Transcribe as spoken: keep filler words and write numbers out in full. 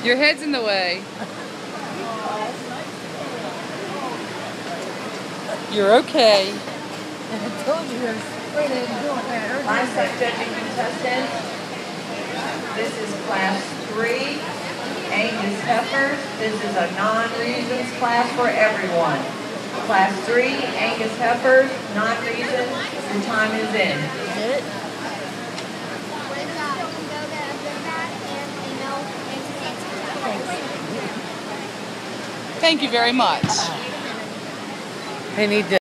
Your head's in the way. You're okay. I told you I was afraid of doing that. Livestock judging contestants. This is class three, Angus heifers. This is a non-reasons class for everyone. Class three, Angus heifers, non-reasons. Your time is in. Did it? Thank you very much. I need to